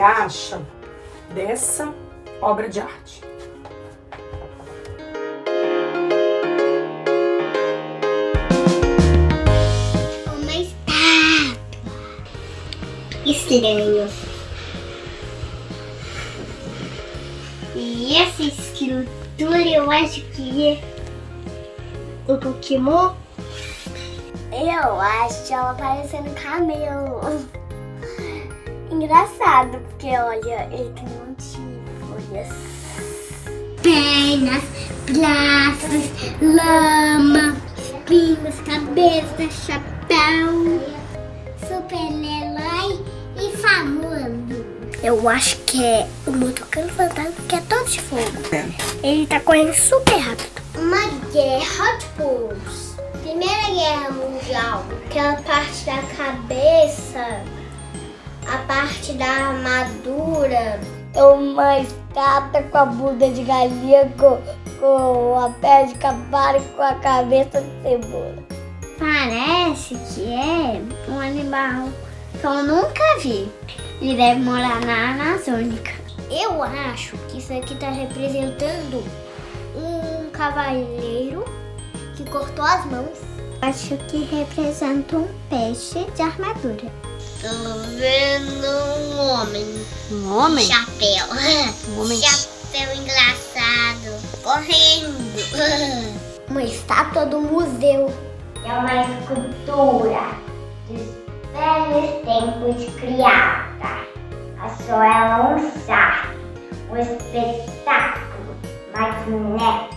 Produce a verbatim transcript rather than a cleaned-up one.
acha dessa obra de arte? Uma estátua. Estranho. E essa escultura eu acho que é um Pokémon. Eu acho ela parecendo um camelo. Engraçado, porque olha, ele tem um monte de folhas. Pernas, braços, lama, espinhos, cabeça, chapéu, super-herói e famoso. Eu acho que é o motociclo fantasma, que é todo de fogo. Ele tá correndo super rápido. Uma guerra de poucos. Primeira Guerra Mundial, aquela parte da cabeça, a parte da armadura. É uma estátua com a bunda de galinha, com, com a pele de cavalo e com a cabeça de cebola. Parece que é um animal que eu nunca vi. Ele deve morar na Amazônica. Eu acho que isso aqui está representando um cavaleiro que cortou as mãos. Acho que representa um peixe de armadura. Tô vendo um homem. Um homem? Chapéu. Um homem. Chapéu engraçado. Correndo. Uma estátua do museu. É uma escultura dos velhos tempos de criança. Achou ela um charme, um espetáculo magnético.